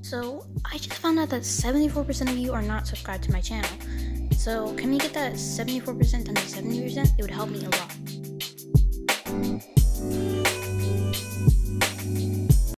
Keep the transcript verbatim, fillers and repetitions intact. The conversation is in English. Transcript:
So, I just found out that seventy-four percent of you are not subscribed to my channel. So, can we get that seventy-four percent down to seventy percent? It would help me a lot.